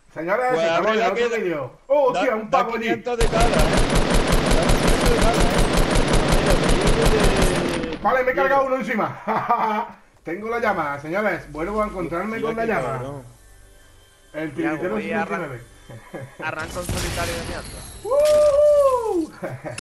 Señores, Pues se acabó ahora el otro queda- vídeo. ¡Oh, hostia, un Da pavo allí! 500 de cada, Da 500 de cada, Mira, te llevo Vale, me he Mira, cargado uno encima. Tengo la llama, señores. Vuelvo a encontrarme con la qué llama. cabrón. El Ya, tiritero voy a 59. arranco en solitario de mierda. ¡Uh!